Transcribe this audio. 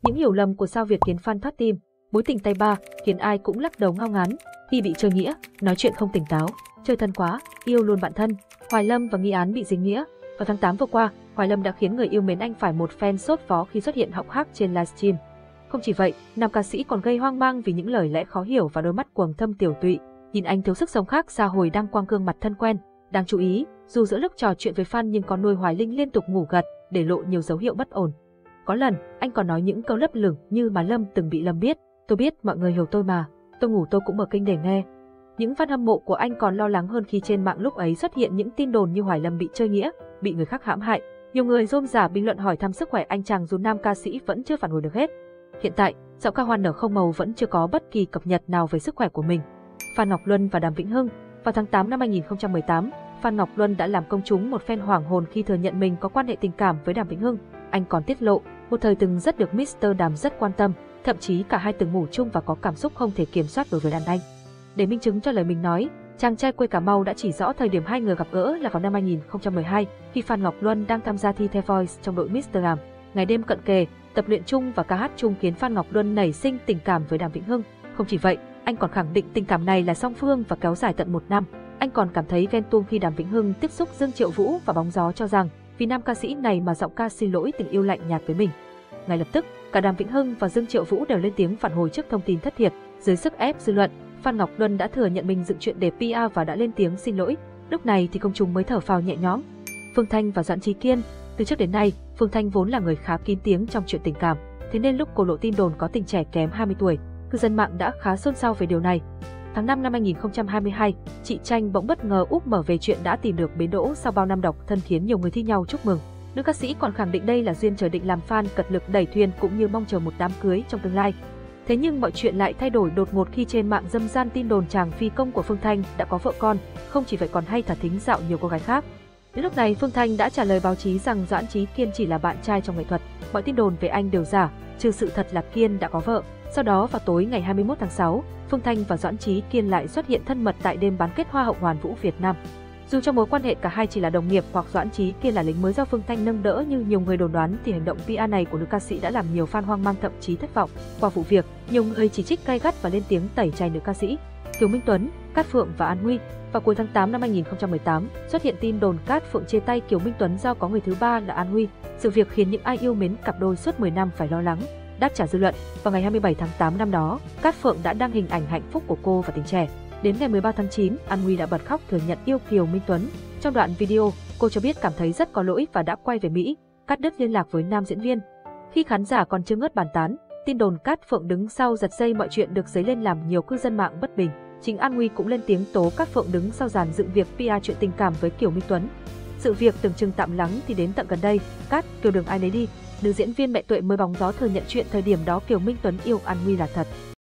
Những hiểu lầm của sao Việt khiến fan thoát tim, mối tình tay ba khiến ai cũng lắc đầu ngao ngán, khi bị chơi nghĩa, nói chuyện không tỉnh táo, chơi thân quá, yêu luôn bạn thân. Hoài Lâm và Nghi Án bị dính nghĩa. Vào tháng 8 vừa qua, Hoài Lâm đã khiến người yêu mến anh phải một fan sốt vó khi xuất hiện họng hác trên livestream. Không chỉ vậy, nam ca sĩ còn gây hoang mang vì những lời lẽ khó hiểu và đôi mắt quầng thâm tiểu tụy, nhìn anh thiếu sức sống khác xa hồi đang quang gương mặt thân quen. Đáng chú ý, dù giữa lúc trò chuyện với fan nhưng con nuôi Hoài Linh liên tục ngủ gật, để lộ nhiều dấu hiệu bất ổn. Có lần, anh còn nói những câu lấp lửng như mà Lâm từng bị Lâm biết. Tôi biết mọi người hiểu tôi mà, tôi ngủ tôi cũng mở kênh để nghe. Những fan hâm mộ của anh còn lo lắng hơn khi trên mạng lúc ấy xuất hiện những tin đồn như Hoài Lâm bị chơi nghĩa, bị người khác hãm hại. Nhiều người rôm rả bình luận hỏi thăm sức khỏe anh chàng dù nam ca sĩ vẫn chưa phản hồi được hết. Hiện tại, giọng ca hoa nở không màu vẫn chưa có bất kỳ cập nhật nào về sức khỏe của mình. Phan Ngọc Luân và Đàm Vĩnh Hưng. Vào tháng 8 năm 2018, Phan Ngọc Luân đã làm công chúng một phen hoảng hồn khi thừa nhận mình có quan hệ tình cảm với Đàm Vĩnh Hưng. Anh còn tiết lộ, một thời từng rất được Mr. Đàm rất quan tâm, thậm chí cả hai từng ngủ chung và có cảm xúc không thể kiểm soát đối với đàn anh. Để minh chứng cho lời mình nói, chàng trai quê Cà Mau đã chỉ rõ thời điểm hai người gặp gỡ là vào năm 2012, khi Phan Ngọc Luân đang tham gia thi The Voice trong đội Mr. Đàm. Ngày đêm cận kề, tập luyện chung và ca hát chung khiến Phan Ngọc Luân nảy sinh tình cảm với Đàm Vĩnh Hưng. Không chỉ vậy, anh còn khẳng định tình cảm này là song phương và kéo dài tận 1 năm. Anh còn cảm thấy ghen tuông khi Đàm Vĩnh Hưng tiếp xúc Dương Triệu Vũ và bóng gió cho rằng vì nam ca sĩ này mà giọng ca xin lỗi tình yêu lạnh nhạt với mình. Ngay lập tức, cả Đàm Vĩnh Hưng và Dương Triệu Vũ đều lên tiếng phản hồi trước thông tin thất thiệt. Dưới sức ép dư luận, Phan Ngọc Luân đã thừa nhận mình dựng chuyện để PR và đã lên tiếng xin lỗi. Lúc này thì công chúng mới thở phào nhẹ nhõm. Phương Thanh và Doãn Chí Kiên. Từ trước đến nay, Phương Thanh vốn là người khá kín tiếng trong chuyện tình cảm, thế nên lúc cô lộ tin đồn có tình trẻ kém 20 tuổi, cư dân mạng đã khá xôn xao về điều này. Tháng 5 năm 2022, chị Tranh bỗng bất ngờ úp mở về chuyện đã tìm được bến đỗ sau bao năm độc thân khiến nhiều người thi nhau chúc mừng. Nữ ca sĩ còn khẳng định đây là duyên trời định làm fan cật lực đẩy thuyền cũng như mong chờ một đám cưới trong tương lai. Thế nhưng mọi chuyện lại thay đổi đột ngột khi trên mạng dâm gian tin đồn chàng phi công của Phương Thanh đã có vợ con, không chỉ vậy còn hay thả thính dạo nhiều cô gái khác. Đến lúc này Phương Thanh đã trả lời báo chí rằng Doãn Chí Kiên chỉ là bạn trai trong nghệ thuật, mọi tin đồn về anh đều giả, trừ sự thật là Kiên đã có vợ. Sau đó vào tối ngày 21 tháng 6, Phương Thanh và Doãn Chí Kiên lại xuất hiện thân mật tại đêm bán kết Hoa hậu Hoàn vũ Việt Nam. Dù trong mối quan hệ cả hai chỉ là đồng nghiệp hoặc Doãn Chí Kiên là lính mới do Phương Thanh nâng đỡ như nhiều người đồn đoán thì hành động PR này của nữ ca sĩ đã làm nhiều fan hoang mang thậm chí thất vọng. Qua vụ việc, nhiều người chỉ trích gay gắt và lên tiếng tẩy chay nữ ca sĩ. Kiều Minh Tuấn, Cát Phượng và An Huy. Vào cuối tháng 8 năm 2018, xuất hiện tin đồn Cát Phượng chia tay Kiều Minh Tuấn do có người thứ ba là An Huy. Sự việc khiến những ai yêu mến cặp đôi suốt 10 năm phải lo lắng. Đáp trả dư luận, vào ngày 27 tháng 8 năm đó, Cát Phượng đã đăng hình ảnh hạnh phúc của cô và tình trẻ. Đến ngày 13 tháng 9, An Huy đã bật khóc thừa nhận yêu Kiều Minh Tuấn. Trong đoạn video, cô cho biết cảm thấy rất có lỗi và đã quay về Mỹ, cắt đứt liên lạc với nam diễn viên. Khi khán giả còn chưa ngớt bàn tán, tin đồn Cát Phượng đứng sau giật dây mọi chuyện được dấy lên làm nhiều cư dân mạng bất bình. Chính An Huy cũng lên tiếng tố Cát Phượng đứng sau dàn dựng việc PR chuyện tình cảm với Kiều Minh Tuấn. Sự việc tưởng chừng tạm lắng thì đến tận gần đây, Cát, Kiều đường ai nấy đi. Nữ diễn viên mẹ Tuệ mới bóng gió thừa nhận chuyện thời điểm đó Kiều Minh Tuấn yêu An Huy là thật.